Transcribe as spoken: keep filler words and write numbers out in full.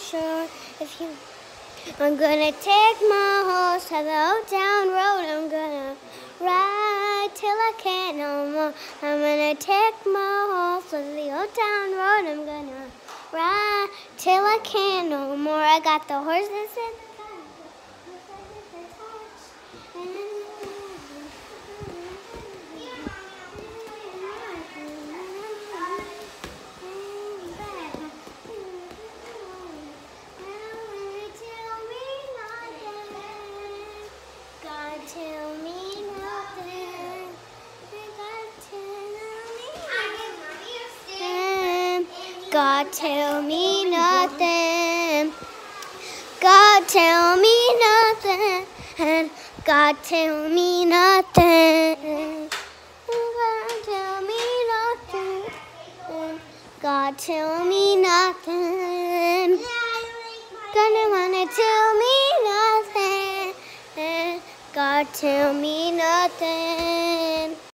sure if you. I'm gonna take my horse to the old town road. I'm gonna ride till I can't no more. I'm gonna take my horse to the old town road. I'm gonna ride till I can't no more. I got the horses in the God tell me nothing. God tell me nothing. God tell me nothing. God tell me nothing. God tell me nothing. God tell me nothing. Gonna wanna tell me nothing. God tell me nothing.